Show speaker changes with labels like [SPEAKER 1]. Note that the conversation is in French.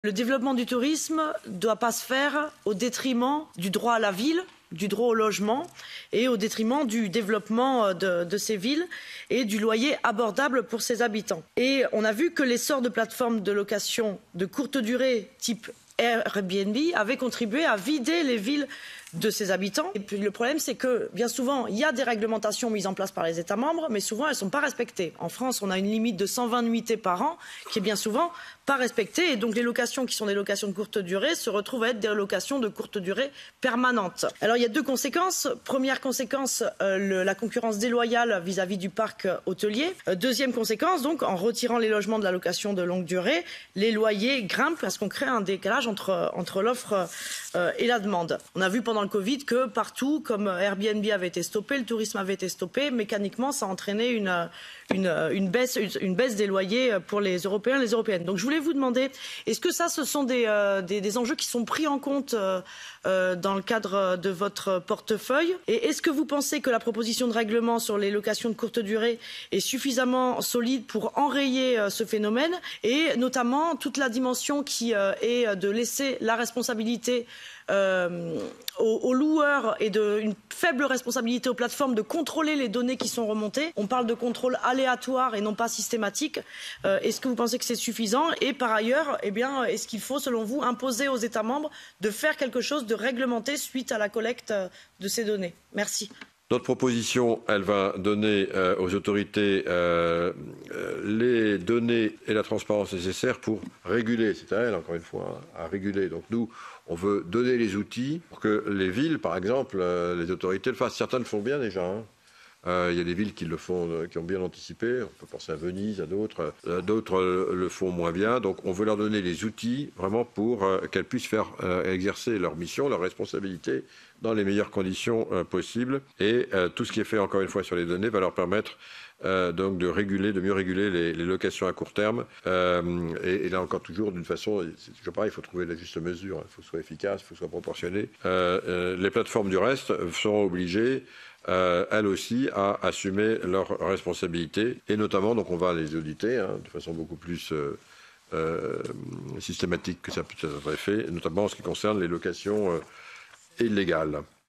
[SPEAKER 1] Le développement du tourisme ne doit pas se faire au détriment du droit à la ville, du droit au logement et au détriment du développement de ces villes et du loyer abordable pour ses habitants. Et on a vu que l'essor de plateformes de location de courte durée type Airbnb avait contribué à vider les villes de ses habitants. Et puis le problème, c'est que bien souvent, il y a des réglementations mises en place par les États membres, mais souvent, elles ne sont pas respectées. En France, on a une limite de 120 nuitées par an qui est bien souvent pas respectée. Et donc, les locations qui sont des locations de courte durée se retrouvent à être des locations de courte durée permanentes. Alors, il y a deux conséquences. Première conséquence, la concurrence déloyale vis-à-vis du parc hôtelier. Deuxième conséquence, donc, en retirant les logements de la location de longue durée, les loyers grimpent parce qu'on crée un décalage entre l'offre et la demande. On a vu pendant le Covid que partout, comme Airbnb avait été stoppé, le tourisme avait été stoppé, mécaniquement ça a entraîné une baisse des loyers pour les Européens et les Européennes. Donc je voulais vous demander, est-ce que ce sont des enjeux qui sont pris en compte dans le cadre de votre portefeuille? Et est-ce que vous pensez que la proposition de règlement sur les locations de courte durée est suffisamment solide pour enrayer ce phénomène, et notamment toute la dimension qui est de laisser la responsabilité aux loueurs et une faible responsabilité aux plateformes de contrôler les données qui sont remontées? On parle de contrôle aléatoire et non pas systématique. Est-ce que vous pensez que c'est suffisant? Et par ailleurs, est-ce qu'il faut, selon vous, imposer aux États membres de faire quelque chose de réglementé suite à la collecte de ces données? Merci.
[SPEAKER 2] Notre proposition, elle va donner aux autorités les données et la transparence nécessaires pour réguler. C'est à elles, encore une fois, à réguler. Donc nous, on veut donner les outils pour que les villes, par exemple, les autorités le fassent. Certaines le font bien déjà. Il y a des villes qui le font, qui ont bien anticipé. On peut penser à Venise, à d'autres. D'autres le font moins bien. Donc on veut leur donner les outils vraiment pour qu'elles puissent faire exercer leur mission, leur responsabilité dans les meilleures conditions possibles. Et tout ce qui est fait, encore une fois, sur les données va leur permettre donc de mieux réguler les locations à court terme. Et là encore, toujours d'une façon, c'est toujours pareil, il faut trouver la juste mesure. Il faut que ce soit efficace, il faut que ce soit proportionné. Les plateformes du reste seront obligées, elles aussi, à assumer leurs responsabilités. Et notamment, donc on va les auditer de façon beaucoup plus systématique que ça peut être fait, notamment en ce qui concerne les locations illégales.